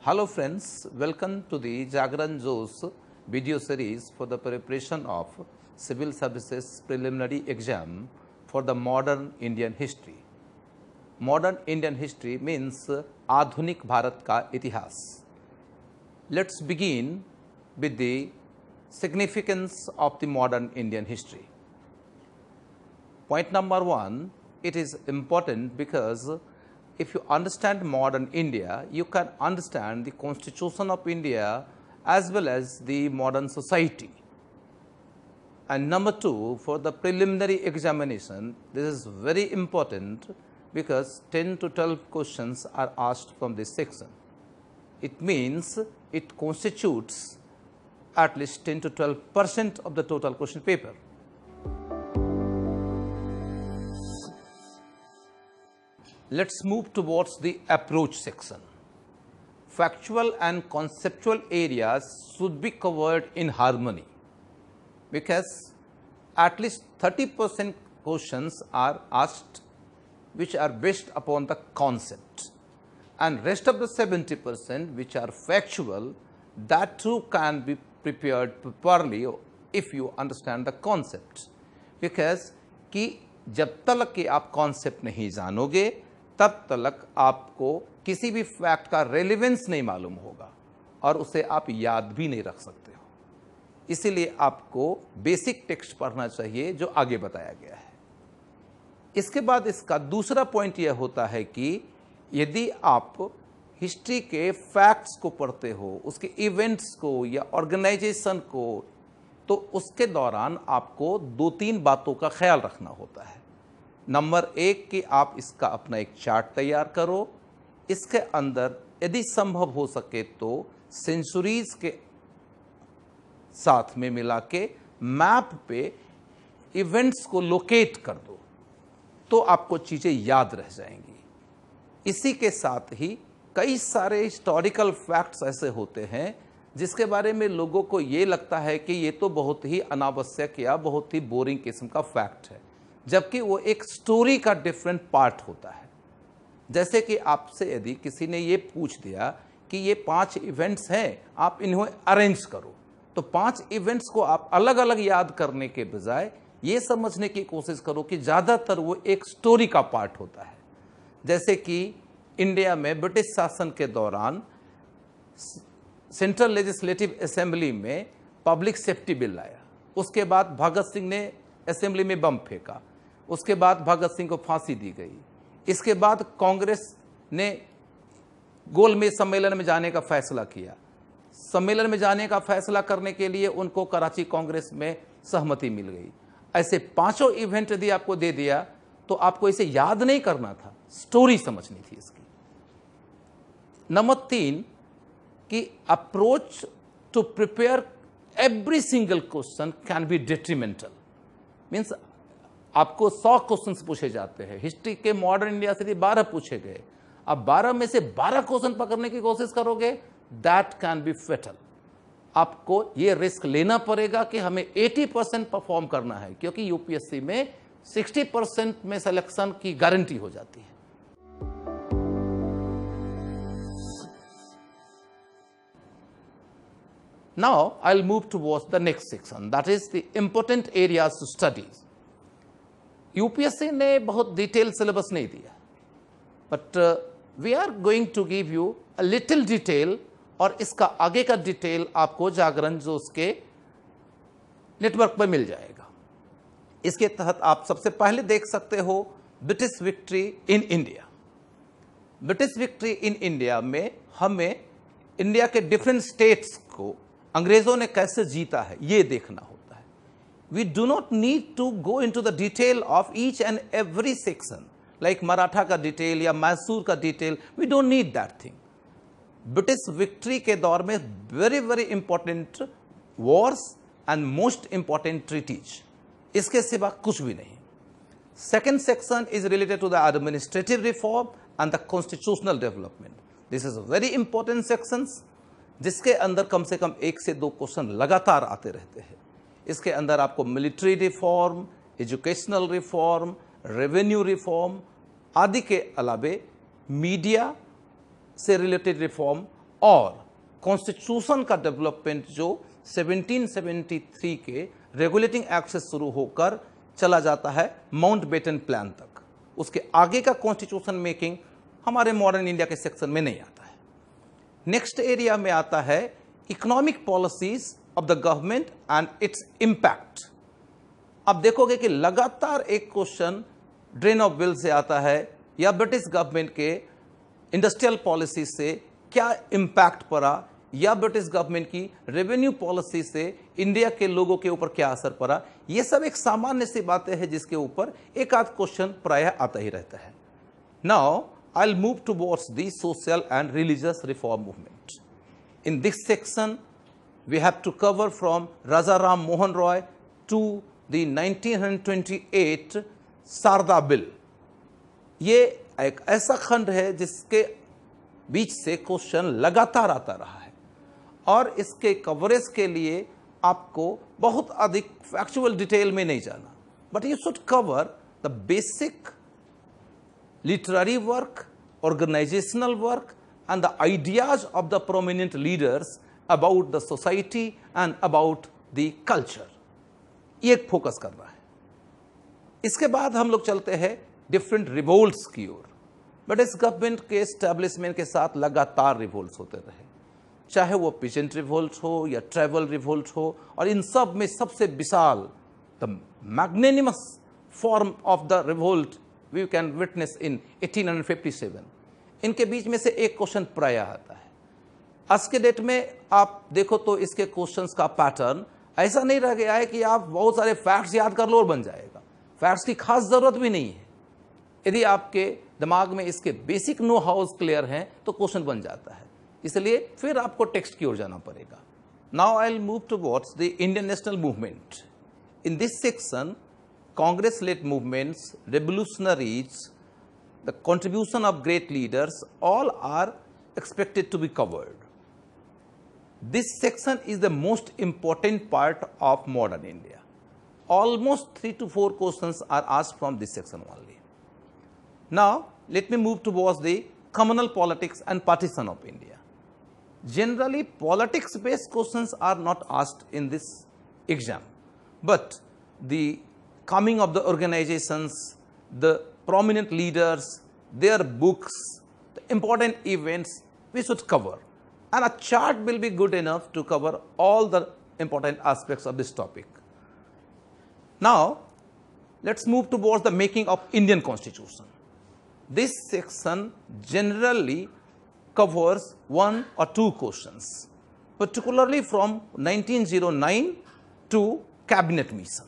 Hello friends, welcome to the Jagran Josh video series for the preparation of Civil Services Preliminary Exam for the Modern Indian History. Modern Indian History means आधुनिक भारत का इतिहास. Let's begin with the significance of the modern Indian history. Point number one, it is important because if you understand modern India, you can understand the Constitution of India as well as the modern society. And number two, for the preliminary examination, this is very important because 10 to 12 questions are asked from this section. It means it constitutes at least 10 to 12% of the total question paper. Let's move towards the approach section. Factual and conceptual areas should be covered in harmony because at least 30% questions are asked which are based upon the concept, and rest of the 70% which are factual, that too can be prepared properly if you understand the concept. Because कि जब तक कि आप concept नहीं जानोगे तब तक आपको किसी भी फैक्ट का रेलेवेंस नहीं मालूम होगा और उसे आप याद भी नहीं रख सकते हो. इसीलिए आपको बेसिक टेक्स्ट पढ़ना चाहिए जो आगे बताया गया है. इसके बाद इसका दूसरा पॉइंट यह होता है कि यदि आप हिस्ट्री के फैक्ट्स को पढ़ते हो, उसके इवेंट्स को या ऑर्गेनाइजेशन को, तो उसके दौरान आपको दो तीन बातों का ख्याल रखना होता है. नंबर एक कि आप इसका अपना एक चार्ट तैयार करो. इसके अंदर यदि संभव हो सके तो सेंचुरीज के साथ में मिला के मैप पे इवेंट्स को लोकेट कर दो तो आपको चीज़ें याद रह जाएंगी. इसी के साथ ही कई सारे हिस्टोरिकल फैक्ट्स ऐसे होते हैं जिसके बारे में लोगों को ये लगता है कि ये तो बहुत ही अनावश्यक या बहुत ही बोरिंग किस्म का फैक्ट है, जबकि वो एक स्टोरी का डिफरेंट पार्ट होता है. जैसे कि आपसे यदि किसी ने ये पूछ दिया कि ये 5 इवेंट्स हैं, आप इन्हें अरेंज करो, तो 5 इवेंट्स को आप अलग अलग याद करने के बजाय ये समझने की कोशिश करो कि ज़्यादातर वो एक स्टोरी का पार्ट होता है. जैसे कि इंडिया में ब्रिटिश शासन के दौरान सेंट्रल लेजिस्लेटिव असेंबली में पब्लिक सेफ्टी बिल आया, उसके बाद भगत सिंह ने असेंबली में बम फेंका, उसके बाद भगत सिंह को फांसी दी गई. इसके बाद कांग्रेस ने गोलमेज सम्मेलन में जाने का फैसला किया. सम्मेलन में जाने का फैसला करने के लिए उनको कराची कांग्रेस में सहमति मिल गई. ऐसे 5 इवेंट यदि आपको दे दिया तो आपको इसे याद नहीं करना था, स्टोरी समझनी थी इसकी. नंबर 3 कि approach to prepare every single question can be detrimental. Means आपको 100 क्वेश्चंस पूछे जाते हैं, हिस्ट्री के मॉडर्न इंडिया से 12 पूछे गए, अब 12 में से 12 क्वेश्चन पकड़ने की कोशिश करोगे, दैट कैन बी फेटल. आपको ये रिस्क लेना पड़ेगा कि हमें 80% परफॉर्म करना है, क्योंकि यूपीएससी में 60% में सिलेक्शन की गारंटी हो जाती है. Now I'll move towards the next section, that is the important areas to study. UPSC ने बहुत डिटेल सिलेबस नहीं दिया, but we are going to give you a little detail, और इसका आगे का डिटेल आपको जागरण जोश के नेटवर्क पर मिल जाएगा. इसके तहत आप सबसे पहले देख सकते हो British victory in India. British victory in India में हमें इंडिया के डिफरेंट स्टेट्स को अंग्रेजों ने कैसे जीता है ये देखना होता है. We do not need to go into the detail of each and every section, like Maratha का डिटेल या मैसूर का detail. We don't need that thing. British victory के दौर में very very important wars and most important treaties, इसके सिवा कुछ भी नहीं. Second section is related to the administrative reform and the constitutional development. This is very important sections जिसके अंदर कम से कम 1 से 2 क्वेश्चन लगातार आते रहते हैं. इसके अंदर आपको military reform, educational reform, revenue reform आदि के अलावे मीडिया से रिलेटेड रिफॉर्म और कॉन्स्टिट्यूशन का डेवलपमेंट जो 1773 के रेगुलेटिंग एक्ट से शुरू होकर चला जाता है माउंटबेटन प्लान तक। उसके आगे का कॉन्स्टिट्यूशन मेकिंग हमारे मॉडर्न इंडिया के सेक्शन में नहीं आता है। नेक्स्ट एरिया में आता है economic policies of the government and its impact. अब देखोगे कि लगातार एक क्वेश्चन ड्रेन ऑफ वेल्थ से आता है या ब्रिटिश गवर्नमेंट के इंडस्ट्रियल पॉलिसी से क्या इंपैक्ट पड़ा, या ब्रिटिश गवर्नमेंट की रेवेन्यू पॉलिसी से इंडिया के लोगों के ऊपर क्या असर पड़ा। ये सब एक सामान्य सी बातें हैं जिसके ऊपर एक आध क्वेश्चन प्रायः आता ही रहता है। Now I will move towards the social and religious reform movement. In this section we have to cover from Raja Ram Mohan Roy to the 1928 Sharda bill. ये एक ऐसा खंड है जिसके बीच से क्वेश्चन लगातार आता रहा है और इसके कवरेज के लिए आपको बहुत अधिक फैक्चुअल डिटेल में नहीं जाना, but you should cover the basic literary work, organizational work and the ideas of the prominent leaders about the society and about the culture। ये एक फोकस कर रहा है। इसके बाद हम लोग चलते हैं डिफरेंट रिवोल्ट्स की ओर। ब्रिटिश गवर्नमेंट के एस्टैब्लिशमेंट के साथ लगातार रिवोल्ट्स होते रहे, चाहे वो पीजेंट रिवोल्ट हो या ट्राइबल रिवोल्ट हो, और इन सब में सबसे विशाल the magnanimous form of the revolt we can witness in 1857। इनके बीच में से एक क्वेश्चन प्रायः आता है। आज के डेट में आप देखो तो इसके क्वेश्चंस का पैटर्न ऐसा नहीं रह गया है कि आप बहुत सारे फैक्ट्स याद कर लो और बन जाएगा। फैक्ट्स की खास जरूरत भी नहीं है। यदि आपके दिमाग में इसके बेसिक नो हाउस क्लियर हैं तो क्वेश्चन बन जाता है, इसलिए फिर आपको टेक्स्ट की ओर जाना पड़ेगा। Now I will move towards the Indian national movement. In this section Congress led movements, revolutionaries, the contribution of great leaders, all are expected to be covered. This section is the most important part of modern India. Almost 3 to 4 questions are asked from this section only. Now, let me move towards the communal politics and partition of India. Generally, politics-based questions are not asked in this exam, but the coming of the organizations, the prominent leaders, their books, the important events we should cover, and a chart will be good enough to cover all the important aspects of this topic. Now, let's move towards the making of Indian Constitution. This section generally covers 1 or 2 questions, particularly from 1909 to Cabinet Mission.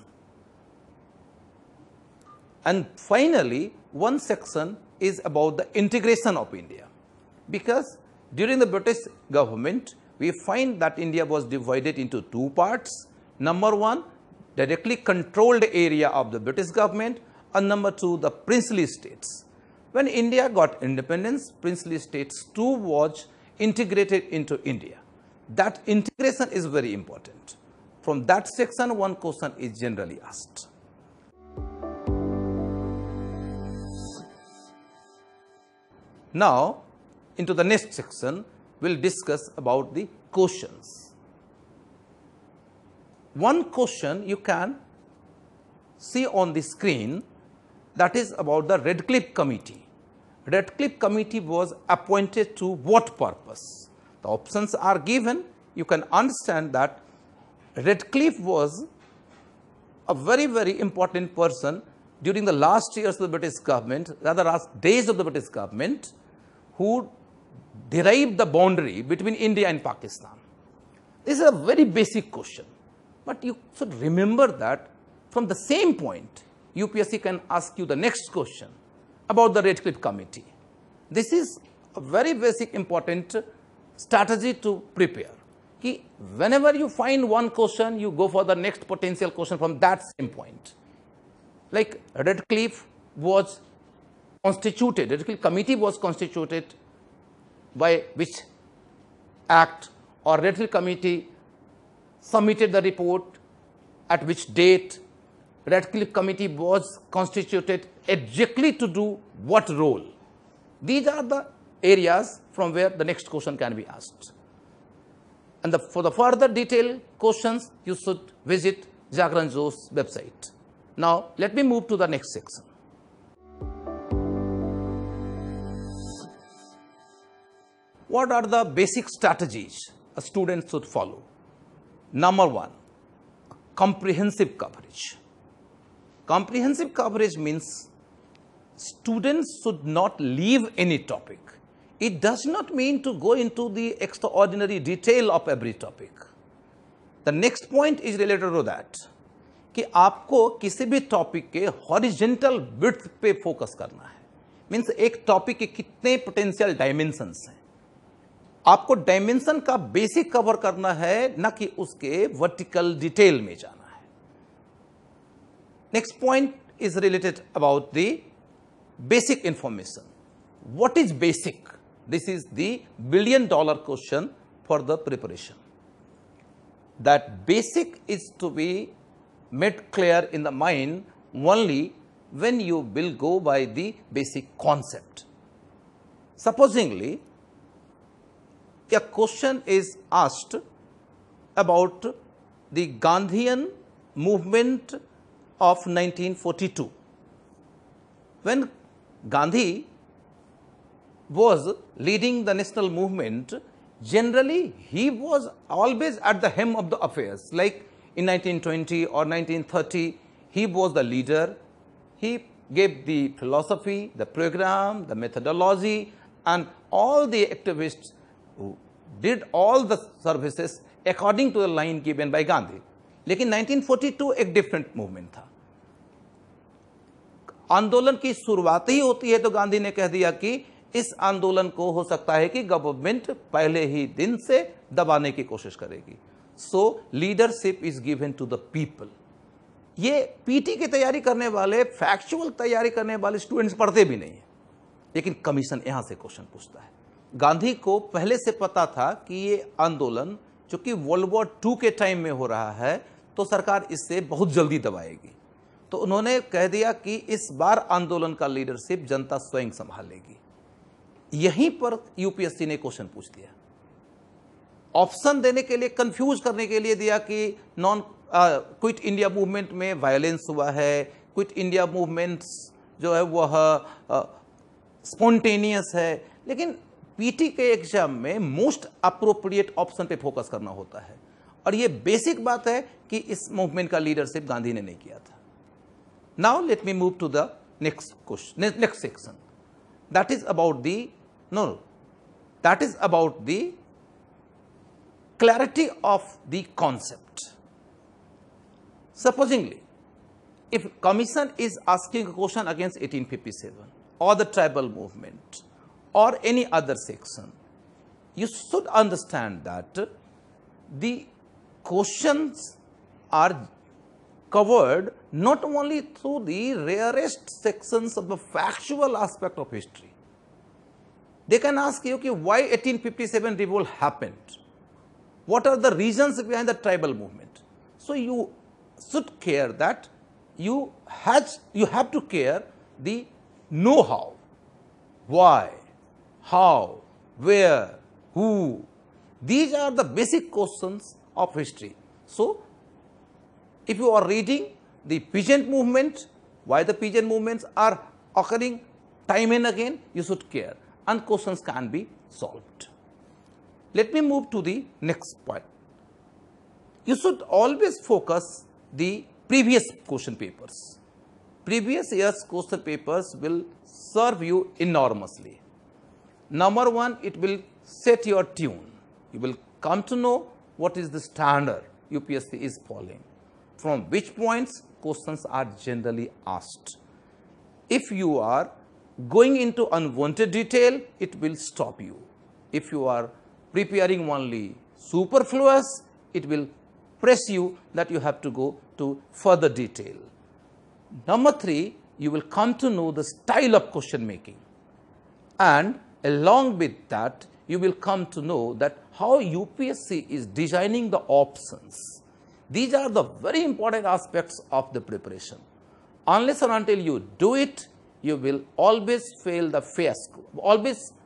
And finally, one section is about the integration of India, because during the British government, we find that India was divided into 2 parts. Number 1, directly controlled area of the British government, and number 2, the princely states. When India got independence, princely states too was integrated into India. That integration is very important. From that section, one question is generally asked. Now, into the next section, we will discuss about the questions. One question you can see on the screen, that is about the Radcliffe Committee. Radcliffe Committee was appointed to what purpose? The options are given. You can understand that Radcliffe was a very, very important person during the last years of the British government, rather last days of the British government, who derived the boundary between India and Pakistan. This is a very basic question, but you should remember that from the same point, UPSC can ask you the next question about the Radcliffe Committee. This is a very basic important strategy to prepare. Ki whenever you find one question, you go for the next potential question from that same point. Like Radcliffe was constituted, Radcliffe Committee was constituted by which act, or Radcliffe Committee submitted the report at which date, Radcliffe Committee was constituted exactly to do what role. These are the areas from where the next question can be asked. And for the further detailed questions, you should visit Jagran Josh's website. Now, let me move to the next section. What are the basic strategies a student should follow? Number one, comprehensive coverage. Comprehensive coverage means students should not leave any topic. It does not mean to go into the extraordinary detail of every topic. The next point is related to that, कि आपको किसी भी topic के horizontal width पे focus करना है. Means एक topic के कितने पोटेंशियल डायमेंशंस हैं, आपको डायमेंशन का बेसिक कवर करना है, न कि उसके वर्टिकल डिटेल में जाना है. Next point is related about the basic information. What is basic? This is the $1 billion question for the preparation. That basic is to be made clear in the mind only when you will go by the basic concept. Supposingly, a question is asked about the Gandhian movement of 1942. When Gandhi was leading the national movement, generally he was always at the helm of the affairs. Like in 1920 or 1930, he was the leader. He gave the philosophy, the program, the methodology, and all the activists who did all the services according to the line given by Gandhi. लेकिन 1942 एक different movement था. आंदोलन की शुरुआत ही होती है तो गांधी ने कह दिया कि इस आंदोलन को हो सकता है कि गवर्नमेंट पहले ही दिन से दबाने की कोशिश करेगी. So leadership is given to the people. ये पीटी की तैयारी करने वाले, फैक्चुअल तैयारी करने वाले स्टूडेंट्स पढ़ते भी नहीं है, लेकिन कमीशन यहां से क्वेश्चन पूछता है. गांधी को पहले से पता था कि ये आंदोलन चूंकि वर्ल्ड वॉर 2 के टाइम में हो रहा है तो सरकार इससे बहुत जल्दी दबाएगी, तो उन्होंने कह दिया कि इस बार आंदोलन का लीडरशिप जनता स्वयं संभालेगी. यहीं पर यूपीएससी ने क्वेश्चन पूछ दिया. ऑप्शन देने के लिए, कंफ्यूज करने के लिए दिया कि क्विट इंडिया मूवमेंट में वायलेंस हुआ है, क्विट इंडिया मूवमेंट जो है वह स्पॉन्टेनियस है. लेकिन पीटी के एग्जाम में मोस्ट अप्रोप्रिएट ऑप्शन पे फोकस करना होता है, और यह बेसिक बात है कि इस मूवमेंट का लीडरशिप गांधी ने नहीं किया था. Now let me move to the next question, next section. That is about the clarity of the concept. Supposingly, if commission is asking a question against 1857 or the tribal movement or any other section, you should understand that the questions are covered not only through the rarest sections of the factual aspect of history. They can ask you, okay, why 1857 revolt happened? What are the reasons behind the tribal movement? So you should care that you have to care the know-how. Why, how, where, who. These are the basic questions of history. So if you are reading the peasant movement, why the peasant movements are occurring time and again, you should care, and questions can be solved. Let me move to the next point. You should always focus the previous question papers. Previous year's question papers will serve you enormously. Number one, it will set your tune. You will come to know what is the standard UPSC is following, from which points questions are generally asked. If you are going into unwanted detail, it will stop you. If you are preparing only superfluous, it will press you that you have to go to further detail. Number three, you will come to know the style of question making, and along with that, you will come to know that how UPSC is designing the options. These are the very important aspects of the preparation. Unless or until you do it, you will always fail the fiasco, always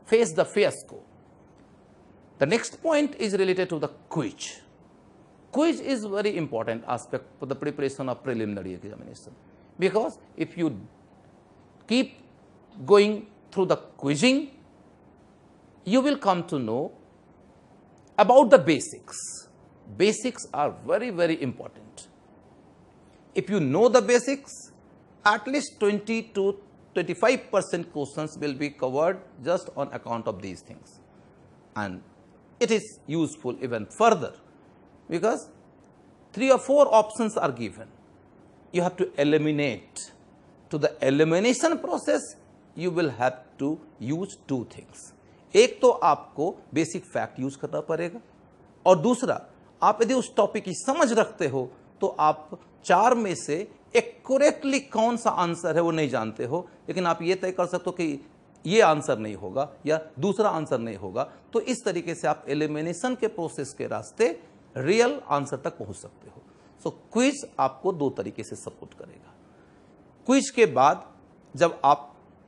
face the fiasco. The next point is related to the quiz. Quiz is very important aspect for the preparation of preliminary examination, because if you keep going through the quizzing, you will come to know about the basics. Basics are very, very important. If you know the basics, at least 20 to 25% questions will be covered just on account of these things. And it is useful even further, because 3 or 4 options are given. You have to eliminate. To the elimination process, you will have to use 2 things. एक तो आपको basic fact use करना पड़ेगा, और दूसरा, आप यदि उस टॉपिक की समझ रखते हो तो आप 4 में से एक्यूरेटली कौन सा आंसर है वो नहीं जानते हो, लेकिन आप ये तय कर सकते हो कि ये आंसर नहीं होगा या दूसरा आंसर नहीं होगा। तो इस तरीके से आप एलिमिनेशन के प्रोसेस के रास्ते रियल आंसर तक पहुंच सकते हो। सो क्विज आपको 2 तरीके से सपोर्ट करेगा। क्विज के बाद जब आप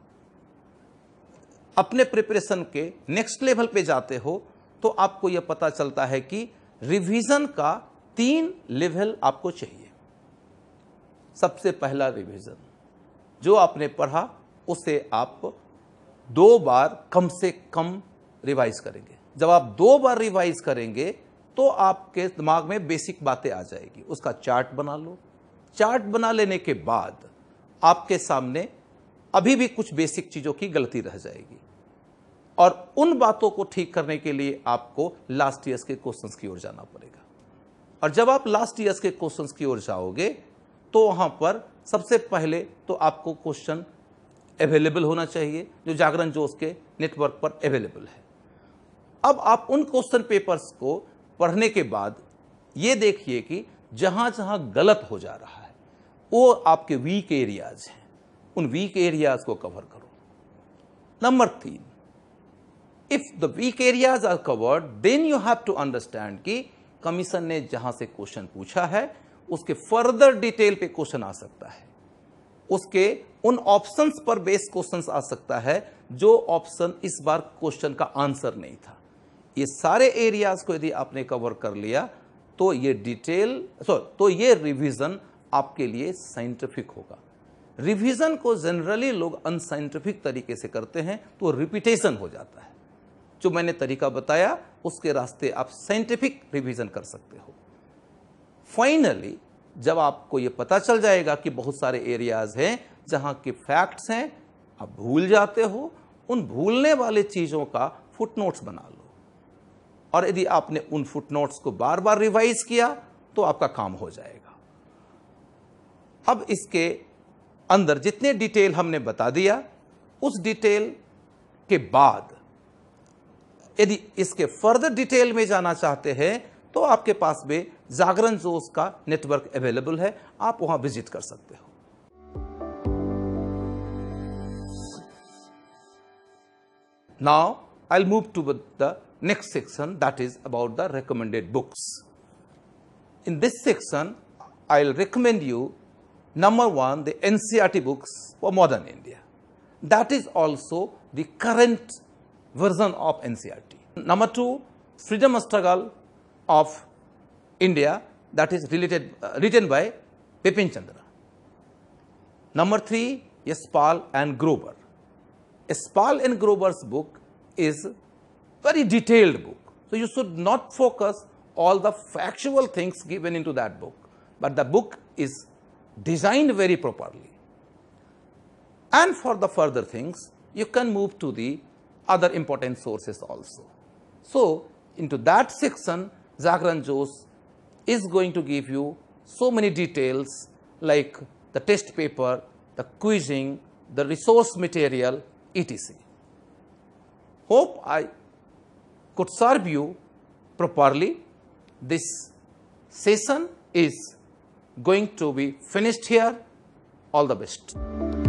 अपने प्रिपरेशन के नेक्स्ट लेवल पे जाते हो तो आपको यह पता चलता है कि रिवीजन का 3 लेवल आपको चाहिए। सबसे पहला रिवीजन, जो आपने पढ़ा उसे आप 2 बार कम से कम रिवाइज करेंगे। जब आप 2 बार रिवाइज करेंगे तो आपके दिमाग में बेसिक बातें आ जाएगी। उसका चार्ट बना लो। चार्ट बना लेने के बाद आपके सामने अभी भी कुछ बेसिक चीजों की गलती रह जाएगी, और उन बातों को ठीक करने के लिए आपको लास्ट ईयर्स के क्वेश्चंस की ओर जाना पड़ेगा। और जब आप लास्ट ईयर्स के क्वेश्चंस की ओर जाओगे तो वहां पर सबसे पहले तो आपको क्वेश्चन अवेलेबल होना चाहिए, जो जागरण जोश के नेटवर्क पर अवेलेबल है। अब आप उन क्वेश्चन पेपर्स को पढ़ने के बाद ये देखिए कि जहां जहां गलत हो जा रहा है वो आपके वीक एरियाज हैं, उन वीक एरियाज को कवर करो। Number 3, if the weak areas are covered, then you have to understand कि कमीशन ने जहां से क्वेश्चन पूछा है उसके फर्दर डिटेल पे क्वेश्चन आ सकता है, उसके उन ऑप्शंस पर बेस्ड क्वेश्चंस आ सकता है जो ऑप्शन इस बार क्वेश्चन का आंसर नहीं था। ये सारे एरियाज को यदि आपने कवर कर लिया तो ये तो ये रिवीजन आपके लिए साइंटिफिक होगा। रिवीजन को जनरली लोग अनसाइंटिफिक तरीके से करते हैं तो रिपीटेशन हो जाता है। जो मैंने तरीका बताया उसके रास्ते आप साइंटिफिक रिवीजन कर सकते हो। फाइनली जब आपको यह पता चल जाएगा कि बहुत सारे एरियाज हैं जहां के फैक्ट्स हैं आप भूल जाते हो, उन भूलने वाले चीजों का फुटनोट्स बना लो, और यदि आपने उन फुटनोट्स को बार बार रिवाइज किया तो आपका काम हो जाएगा। अब इसके अंदर जितने डिटेल हमने बता दिया, उस डिटेल के बाद यदि इसके फर्दर डिटेल में जाना चाहते हैं तो आपके पास में जागरण जोश का नेटवर्क अवेलेबल है, आप वहां विजिट कर सकते हो। Now I'll move to the next section, that is about the recommended books. In this section, I'll recommend you number 1, the NCERT books for modern India. That is also the current version of NCERT. Number 2, Freedom Struggle of India, that is written by Bipin Chandra. Number 3, Yashpal and Grover. Yashpal and Grover's book is very detailed book. So you should not focus all the factual things given into that book, but the book is designed very properly. And for the further things, you can move to the other important sources also. So into that section, Jagran Josh is going to give you so many details like the test paper, the quizzing, the resource material, etc. Hope I could serve you properly. This session is going to be finished here. All the best.